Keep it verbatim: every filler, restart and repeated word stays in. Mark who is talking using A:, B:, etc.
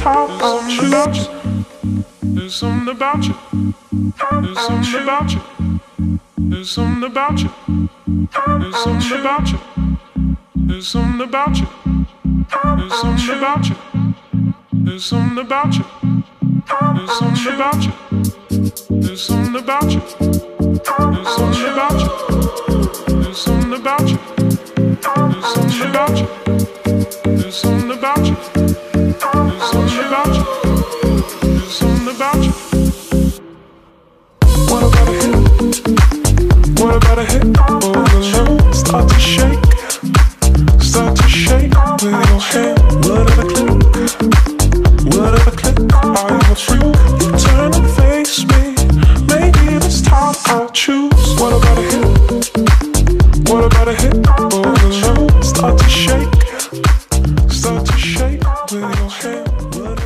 A: talk I'll choose. There's something about you. There's something about you. There's something about you. There's something about you. There's something about you. There's something about you. There's something about you. There's something about you. There's something about you. There's something about you. There's something about you. There's something about you. There's something about you. There's something about you. There's something about you. What about a hit? What about a hit? Oh, the love start to shake. Start to shake with your hand. What of a click? What of a click? Are you a freak? You turn and face me. Maybe this time I'll choose. What about a hit? What about a hit? Oh, the love start to shake. Start to shake with your hand. What